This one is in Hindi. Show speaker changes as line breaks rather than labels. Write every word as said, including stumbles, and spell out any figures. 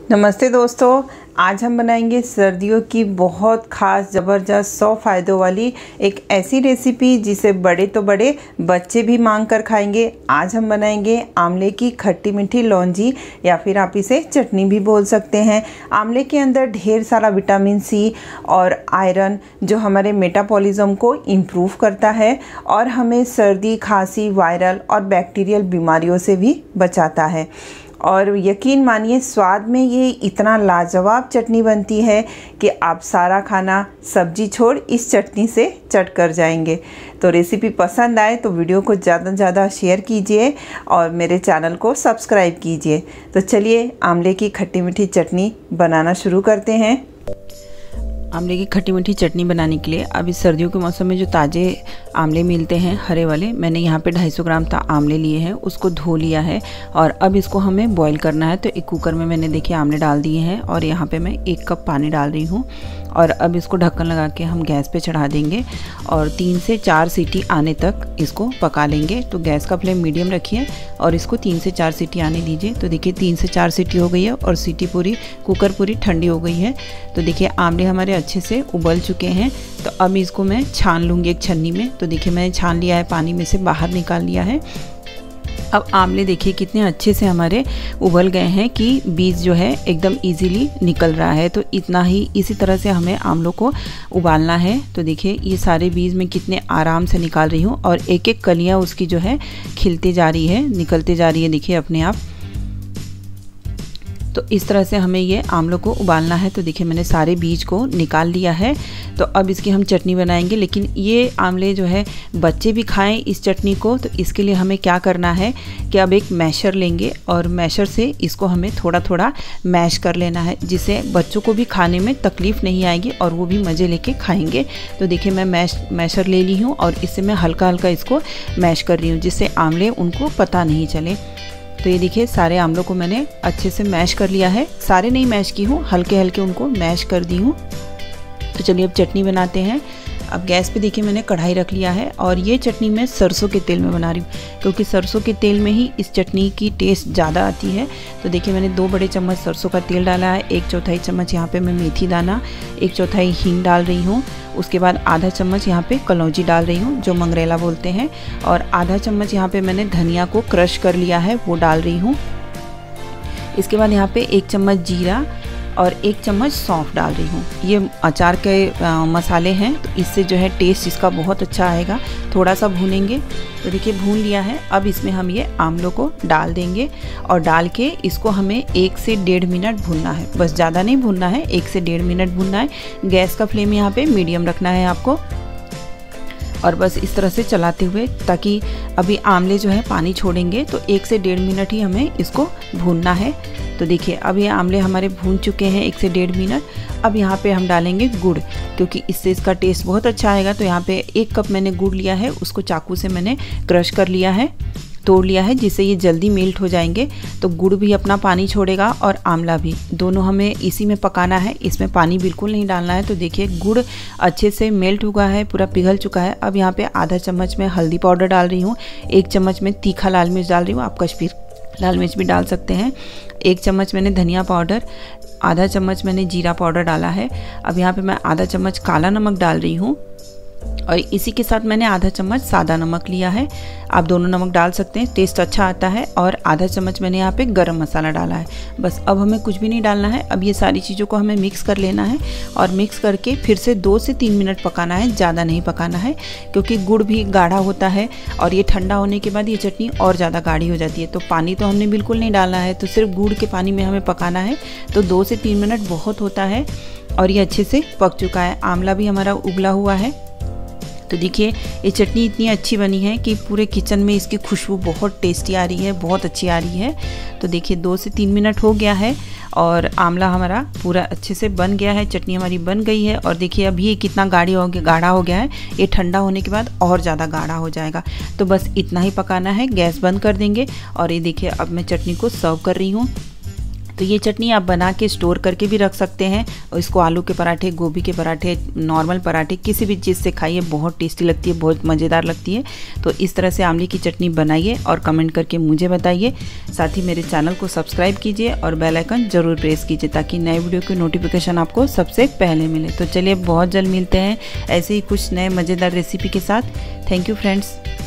नमस्ते दोस्तों, आज हम बनाएंगे सर्दियों की बहुत ख़ास ज़बरदस्त सौ फ़ायदों वाली एक ऐसी रेसिपी जिसे बड़े तो बड़े बच्चे भी मांग कर खाएंगे। आज हम बनाएंगे आंवले की खट्टी मीठी लौंजी या फिर आप इसे चटनी भी बोल सकते हैं। आंवले के अंदर ढेर सारा विटामिन सी और आयरन जो हमारे मेटाबॉलिज्म को इम्प्रूव करता है और हमें सर्दी, खांसी, वायरल और बैक्टीरियल बीमारियों से भी बचाता है। और यकीन मानिए स्वाद में ये इतना लाजवाब चटनी बनती है कि आप सारा खाना सब्जी छोड़ इस चटनी से चट कर जाएंगे। तो रेसिपी पसंद आए तो वीडियो को ज़्यादा से ज़्यादा शेयर कीजिए और मेरे चैनल को सब्सक्राइब कीजिए। तो चलिए आंवले की खट्टी मीठी चटनी बनाना शुरू करते हैं।
आंवले की खट्टी मीठी चटनी बनाने के लिए अब इस सर्दियों के मौसम में जो ताज़े आंवले मिलते हैं हरे वाले, मैंने यहाँ पे ढाई सौ ग्राम आंवले लिए हैं, उसको धो लिया है और अब इसको हमें बॉईल करना है। तो एक कुकर में मैंने देखिए आंवले डाल दिए हैं और यहाँ पे मैं एक कप पानी डाल रही हूँ और अब इसको ढक्कन लगा के हम गैस पे चढ़ा देंगे और तीन से चार सीटी आने तक इसको पका लेंगे। तो गैस का फ्लेम मीडियम रखिए और इसको तीन से चार सीटी आने दीजिए। तो देखिए तीन से चार सीटी हो गई है और सीटी पूरी कुकर पूरी ठंडी हो गई है। तो देखिए आंवले हमारे अच्छे से उबल चुके हैं। तो अब इसको मैं छान लूँगी एक छन्नी में। तो देखिए मैंने छान लिया है, पानी में से बाहर निकाल लिया है। अब आंवले देखिए कितने अच्छे से हमारे उबल गए हैं कि बीज जो है एकदम इजीली निकल रहा है। तो इतना ही इसी तरह से हमें आंवलों को उबालना है। तो देखिए ये सारे बीज मैं कितने आराम से निकाल रही हूँ और एक एक कलियाँ उसकी जो है खिलती जा रही है, निकलते जा रही है देखिए अपने आप। तो इस तरह से हमें ये आंवलों को उबालना है। तो देखिए मैंने सारे बीज को निकाल लिया है। तो अब इसकी हम चटनी बनाएंगे, लेकिन ये आंवले जो है बच्चे भी खाएं इस चटनी को। तो इसके लिए हमें क्या करना है कि अब एक मैशर लेंगे और मैशर से इसको हमें थोड़ा थोड़ा मैश कर लेना है, जिससे बच्चों को भी खाने में तकलीफ़ नहीं आएगी और वो भी मज़े लेके खाएंगे। तो देखिए मैं मैश मैशर ले ली हूँ और इससे मैं हल्का हल्का इसको मैश कर रही हूँ, जिससे आंवले उनको पता नहीं चले। तो ये देखिए सारे आंवलों को मैंने अच्छे से मैश कर लिया है। सारे नहीं मैश की हूँ, हल्के हल्के उनको मैश कर दी हूँ। तो चलिए अब चटनी बनाते हैं। अब गैस पे देखिए मैंने कढ़ाई रख लिया है और ये चटनी मैं सरसों के तेल में बना रही हूँ, क्योंकि सरसों के तेल में ही इस चटनी की टेस्ट ज़्यादा आती है। तो देखिए मैंने दो बड़े चम्मच सरसों का तेल डाला है, एक चौथाई चम्मच यहाँ पे मैं मेथी दाना, एक चौथाई हींग डाल रही हूँ। उसके बाद आधा चम्मच यहाँ पे कलौंजी डाल रही हूँ, जो मंगरेला बोलते हैं, और आधा चम्मच यहाँ पे मैंने धनिया को क्रश कर लिया है, वो डाल रही हूँ। इसके बाद यहाँ पे एक चम्मच जीरा और एक चम्मच सौंफ डाल रही हूँ। ये अचार के आ, मसाले हैं, तो इससे जो है टेस्ट इसका बहुत अच्छा आएगा। थोड़ा सा भूनेंगे। तो देखिए भून लिया है। अब इसमें हम ये आंवलों को डाल देंगे और डाल के इसको हमें एक से डेढ़ मिनट भूनना है, बस ज़्यादा नहीं भूनना है, एक से डेढ़ मिनट भूनना है। गैस का फ्लेम यहाँ पे मीडियम रखना है आपको और बस इस तरह से चलाते हुए, ताकि अभी आंवले जो है पानी छोड़ेंगे। तो एक से डेढ़ मिनट ही हमें इसको भूनना है। तो देखिए अब ये आंवले हमारे भून चुके हैं एक से डेढ़ मिनट। अब यहाँ पे हम डालेंगे गुड़, क्योंकि इससे इसका टेस्ट बहुत अच्छा आएगा। तो यहाँ पे एक कप मैंने गुड़ लिया है, उसको चाकू से मैंने क्रश कर लिया है, तोड़ लिया है, जिससे ये जल्दी मेल्ट हो जाएंगे। तो गुड़ भी अपना पानी छोड़ेगा और आंवला भी, दोनों हमें इसी में पकाना है, इसमें पानी बिल्कुल नहीं डालना है। तो देखिए गुड़ अच्छे से मेल्ट हुआ है, पूरा पिघल चुका है। अब यहाँ पे आधा चम्मच में हल्दी पाउडर डाल रही हूँ, एक चम्मच में तीखा लाल मिर्च डाल रही हूँ, आप कश्मीर लाल मिर्च भी डाल सकते हैं, एक चम्मच मैंने धनिया पाउडर, आधा चम्मच मैंने जीरा पाउडर डाला है। अब यहाँ पे मैं आधा चम्मच काला नमक डाल रही हूँ और इसी के साथ मैंने आधा चम्मच सादा नमक लिया है। आप दोनों नमक डाल सकते हैं, टेस्ट अच्छा आता है। और आधा चम्मच मैंने यहाँ पे गरम मसाला डाला है। बस अब हमें कुछ भी नहीं डालना है। अब ये सारी चीज़ों को हमें मिक्स कर लेना है और मिक्स करके फिर से दो से तीन मिनट पकाना है, ज़्यादा नहीं पकाना है, क्योंकि गुड़ भी गाढ़ा होता है और ये ठंडा होने के बाद ये चटनी और ज़्यादा गाढ़ी हो जाती है। तो पानी तो हमने बिल्कुल नहीं डालना है, तो सिर्फ गुड़ के पानी में हमें पकाना है। तो दो से तीन मिनट बहुत होता है और ये अच्छे से पक चुका है। आंवला भी हमारा उबला हुआ है। तो देखिए ये चटनी इतनी अच्छी बनी है कि पूरे किचन में इसकी खुशबू बहुत टेस्टी आ रही है, बहुत अच्छी आ रही है। तो देखिए दो से तीन मिनट हो गया है और आंवला हमारा पूरा अच्छे से बन गया है, चटनी हमारी बन गई है। और देखिए अभी ये कितना गाढ़ी हो गया गाढ़ा हो गया है, ये ठंडा होने के बाद और ज़्यादा गाढ़ा हो जाएगा। तो बस इतना ही पकाना है, गैस बंद कर देंगे। और ये देखिए अब मैं चटनी को सर्व कर रही हूँ। तो ये चटनी आप बना के स्टोर करके भी रख सकते हैं और इसको आलू के पराठे, गोभी के पराठे, नॉर्मल पराठे, किसी भी चीज़ से खाइए, बहुत टेस्टी लगती है, बहुत मज़ेदार लगती है। तो इस तरह से आंवले की चटनी बनाइए और कमेंट करके मुझे बताइए। साथ ही मेरे चैनल को सब्सक्राइब कीजिए और बेल आइकन ज़रूर प्रेस कीजिए ताकि नए वीडियो की नोटिफिकेशन आपको सबसे पहले मिले। तो चलिए बहुत जल्द मिलते हैं ऐसे ही कुछ नए मज़ेदार रेसिपी के साथ। Thank you friends.